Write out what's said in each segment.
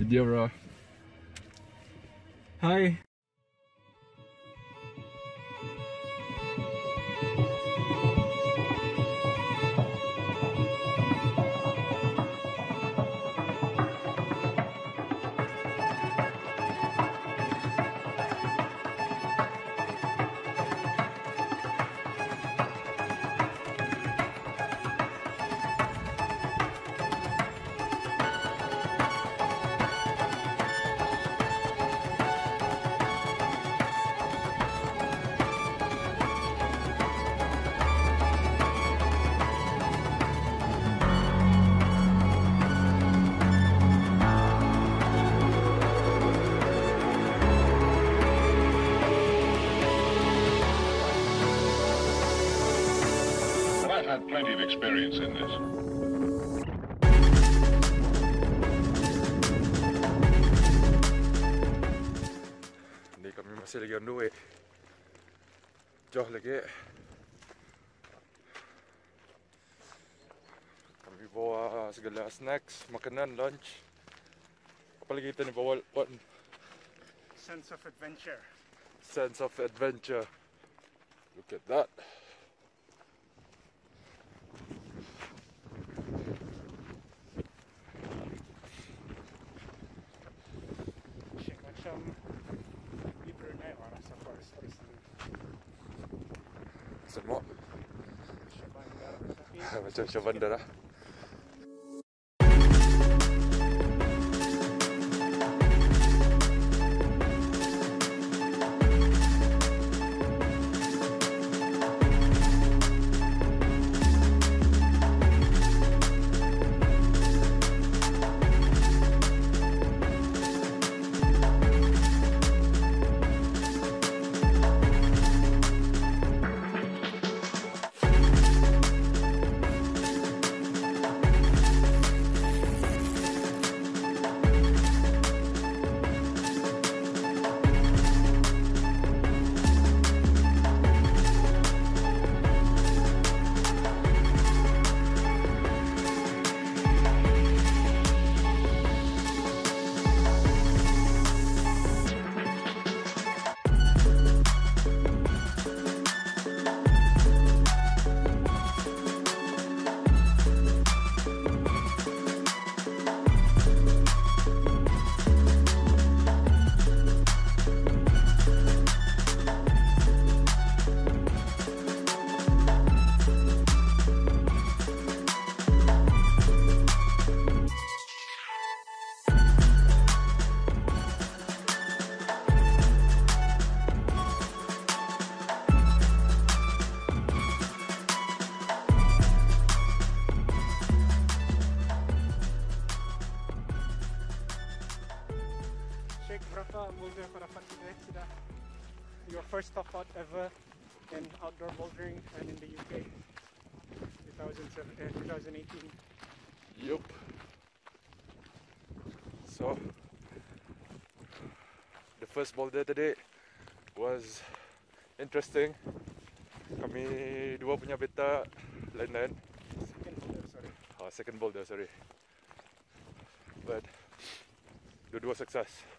dia bro. Hi. I've had plenty of experience in this. Ni kami masih lagi on the way. Jauh lagi. Kami bawa segala snacks, makanan, lunch. Apa lagi kita ni bawa? What? Sense of adventure. Sense of adventure. Look at that. Macam di Brunei orang rasa forest ni. Semua Syabandar tapi macam Syabandar lah. Sheikh, berapa boulder kau dapat today? Sudah your first top out ever in outdoor bouldering and in the UK 2018. Yup. So the first boulder today was interesting. Kami dua punya beta lain-lain. Second boulder, sorry. But dua-dua sukses.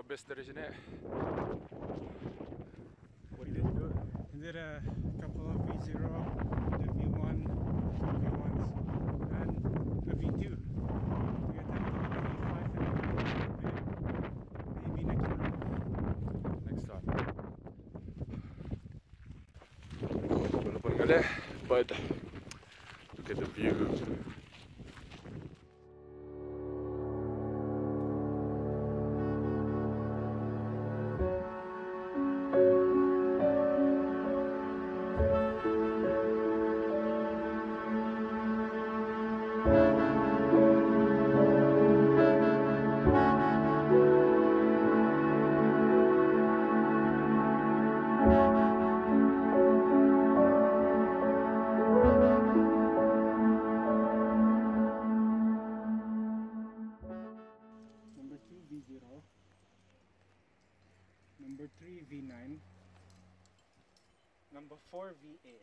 habis dari sini. What did you do? I did a couple of V0, the V1, two V1s, and a V2. We attempted a V5 and a V4. Maybe next time. Next time. Walaupun gali, but look at the view. Number 2 V0, number 3 V9, number 4 VA,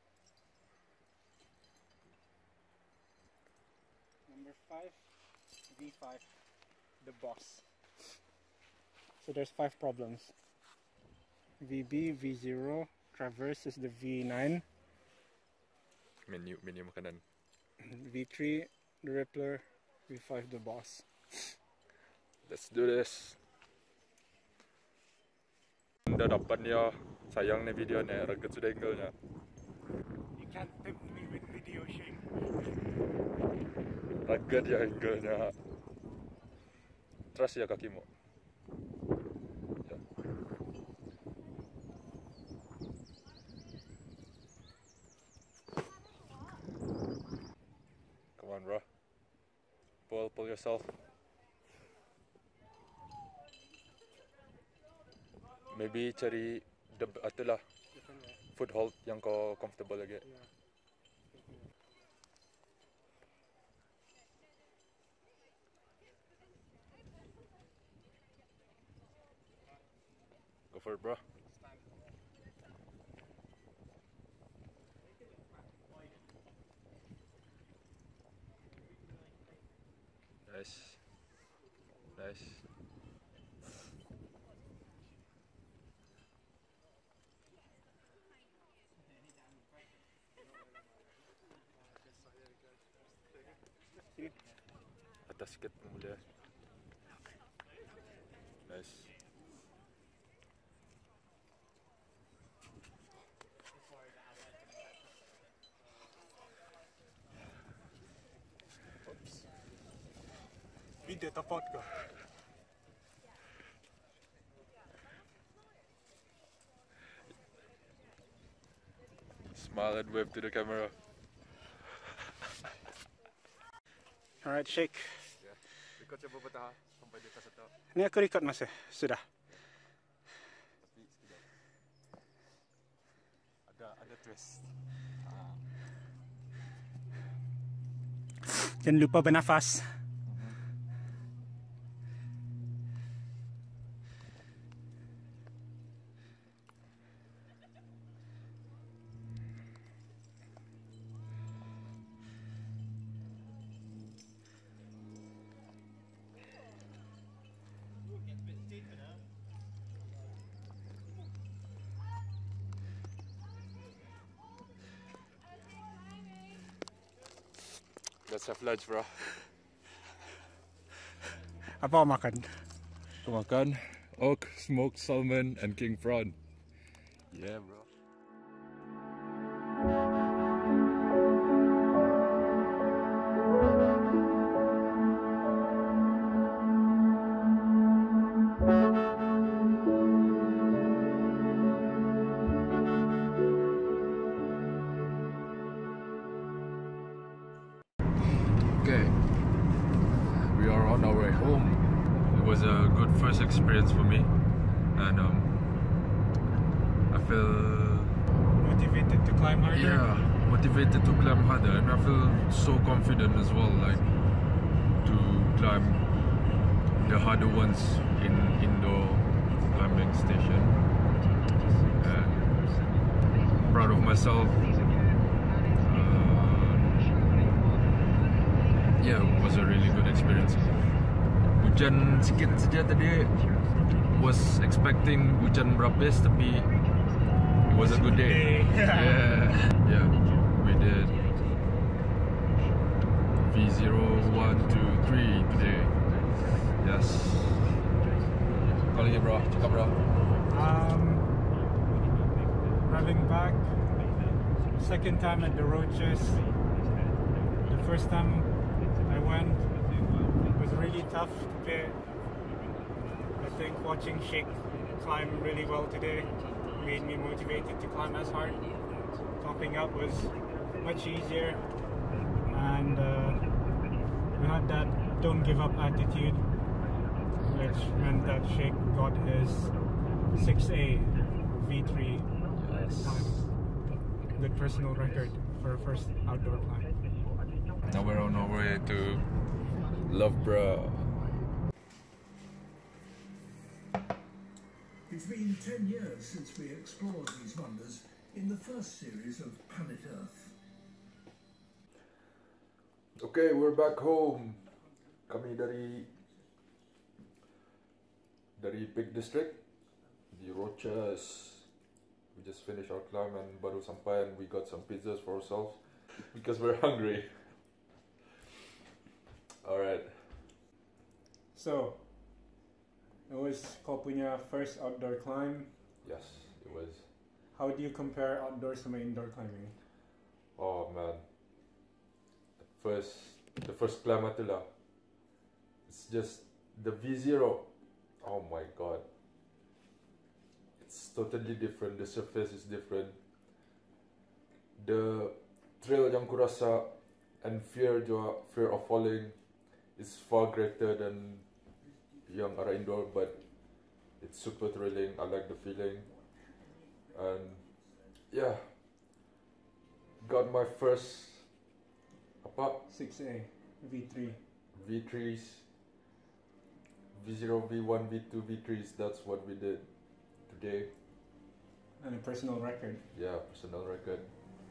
number 5 V5, the boss. So there's 5 problems. VB, V0, traverse is the V9, Menu makanan. V3 the Rippler, V5 the boss. Let's do this. Anda dapat ya, sayang nih video nih, ragat sudah angle-nya. You can't tempt me with video shake. Ragat ya angle-nya. Trust ya kakimu. Ya. Come on, bro. Pull yourself. Maybe cari itulah foothold yang kau comfortable lagi. Go for it, bro. Nice. Nice. Atas sikit mulia. Nice. Video tepat ke? Smile and wave to the camera. Alright, shake. Ikut coba betah sampai di atas itu. Ini aku record mas ya? Sudah. Tapi sekejap. Ada twist. Jangan lupa bernafas. Let's have lunch, bro. Apa makan? Aku makan oak, smoked salmon, and king prawn. Yeah, bro. Okay, we are on our way home. It was a good first experience for me, and I feel Motivated to climb harder? motivated to climb harder, and I feel so confident as well, like to climb the harder ones in indoor climbing station. And proud of myself. Yeah, it was a really good experience. Hujan sikit saja tadi, was expecting hujan berapis, tapi it was a good day. Yeah, we did V0123 today. Yes. Kau lagi bro, cakap bro. Having back, second time at the Roaches. The first time I went was really tough to get. I think watching Sheikh climb really well today made me motivated to climb as hard. Topping up was much easier, and we had that don't give up attitude, which meant that Sheikh got his 6A V3 climb. Good personal record for a first outdoor climb. Now we're on our way to Loughborough. It's been 10 years since we explored these wonders in the first series of Planet Earth. Okay, we're back home. Kami dari Peak District, the Roaches. We just finished our climb and baru sampai, and we got some pizzas for ourselves because we're hungry. Alright. So, it was kau punya first outdoor climb. Yes, it was. How do you compare outdoor sama indoor climbing? Oh man. The first climb itulah. It's just the V0. Oh my god. It's totally different. The surface is different. The thrill yang ku rasa and fear of falling is far greater than yang arah indoor, but it's super thrilling. I like the feeling, and yeah, got my first 6A, V3. V3s, V0, V1, V2, V3s. That's what we did today. And a personal record. Yeah, personal record.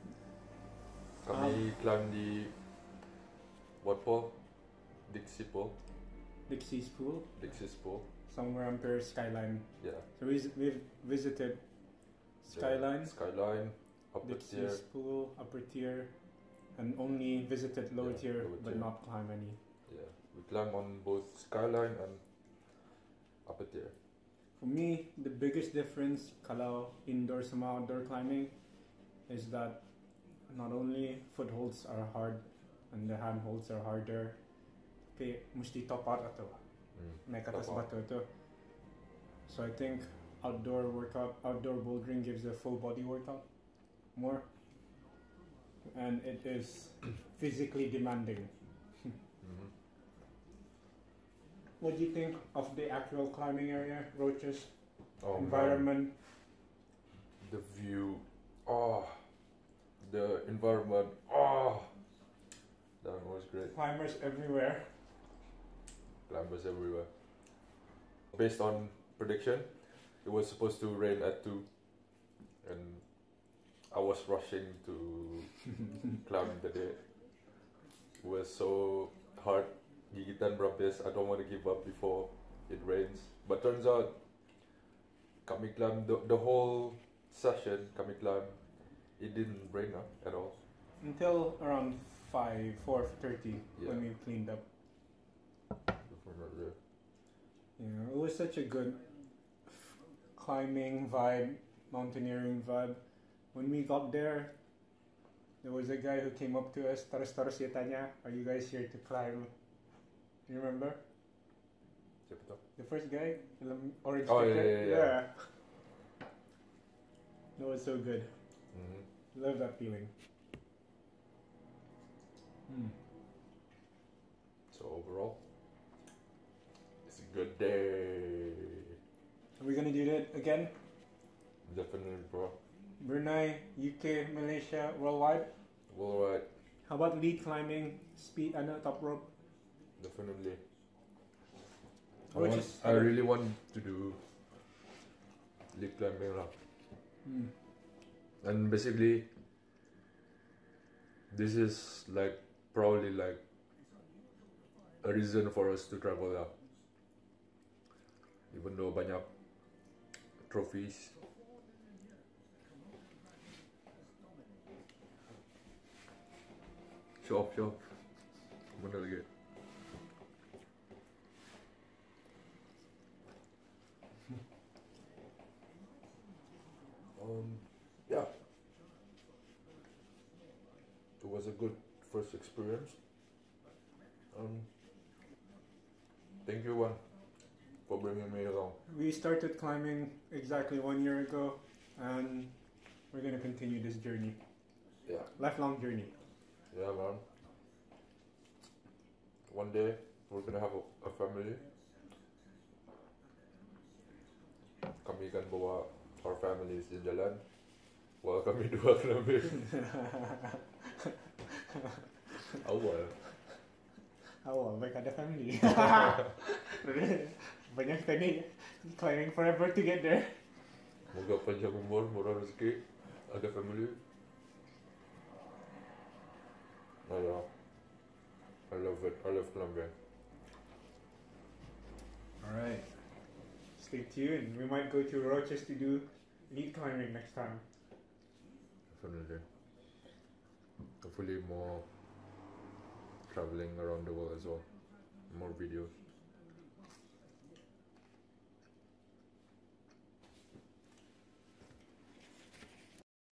Kami climb di what pool? Dixie's pool. Dixie's pool. Somewhere under Skyline. Yeah. So we've visited Skyline, Skyline, upper tier. Dixie's pool, upper tier, and only visited lower tier, lower but tier. not climb any. Yeah, we climb on both Skyline and upper tier. For me, the biggest difference kalau indoor sama outdoor climbing is that not only footholds are hard and the handholds are harder, okay, mesti top out ato. Naik atas Top out. batu ato. So I think outdoor bouldering gives a full body workout more, and it is physically demanding. What do you think of the actual climbing area, Roaches? Oh, Environment? man. The view. Oh, the environment. That was great. Climbers everywhere. Climbers everywhere. Based on prediction, it was supposed to rain at 2, and I was rushing to climb the day. It was so hard. Gigitan berapis. I don't want to give up before it rains. But turns out, kami climb the whole session. Kami climb. It didn't rain at all. Until around 4:30 when we cleaned up. Yeah, it was such a good climbing vibe, mountaineering vibe. When we got there was a guy who came up to us. Terus dia tanya, "Are you guys here to climb?" Do you remember? Siapa tu? The first guy, orange Oh, jacket. yeah. That was so good. Love that feeling. So overall, it's a good day. Are we gonna do that again? Definitely, bro. Brunei, UK, Malaysia, worldwide. Worldwide, How about lead climbing, speed, and top rope? definitely. Roaches. I really want to do lead climbing lah. And basically, this is like probably like a reason for us to travel lah. Even though banyak trophies. Show off. Mana lagi? Yeah, it was a good first experience. Thank you, Juan, for bringing me along. We started climbing exactly 1 year ago, and we're gonna continue this journey. Yeah, Lifelong journey. yeah, man. One day we're gonna have a family. Kami akan bawa our families di jalan, while kami dua climbing. Awal, baik ada family. Banyak kita ni climbing forever to get there. Moga panjang umur, murah rezeki, ada family. I love it. I love climbing. Alright. Stay tuned. We might go to Roaches to do lead climbing next time. Definitely. Hopefully more traveling around the world as well. More videos.